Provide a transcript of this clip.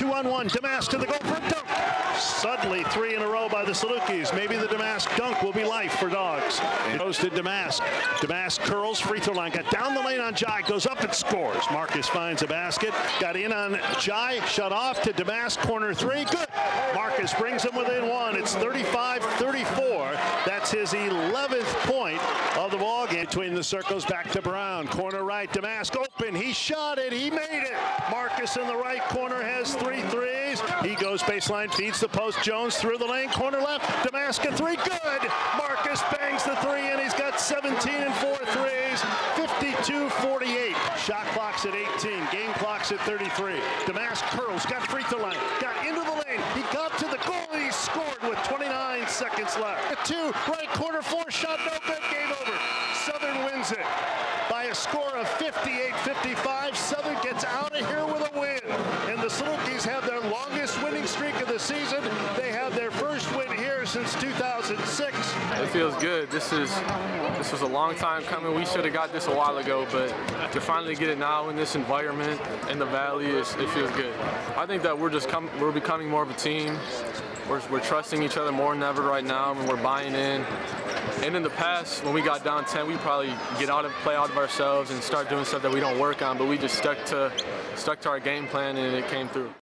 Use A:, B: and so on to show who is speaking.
A: 2-on-1, Damask to the goal for a dunk. Suddenly 3 in a row by the Salukis. Maybe the Damask dunk will be life for Dogs. It goes to Damask. Damask curls, free throw line. Got down the lane on Jai, goes up and scores. Marcus finds a basket. Got in on Jai, shut off to Damask, corner 3. Good. Marcus brings him within 1. It's 35-34. That's his 11th point of the ball game. Between the circles, back to Brown. Corner right, Damask open. He shot it. He made it. Marcus in the right corner has 3 threes. He goes baseline, feeds the post. Jones through the lane, corner left. Damask a 3. Good. Marcus bangs the 3 and he's got 17 and 4 threes. 52-48. Shot clock's at 18. Game clock's at 33. Damask curls, got free throw line, got into the lane. He got to the goal. He scored with 29 seconds left. A 2, right corner 4, shot no good. Game over. Southern wins it by a score of 58-55. Southern gets out of here with a win. And the Salukis have their longest winning streak of the season. They have their first win here since 2006.
B: It feels good. This was a long time coming. We should have got this a while ago, but to finally get it now in this environment in the Valley, it feels good. I think that we're becoming more of a team. We're trusting each other more than ever right now, and we're buying in. And in the past, when we got down 10, we probably play out of ourselves and start doing stuff that we don't work on, but we just stuck to our game plan and it came through.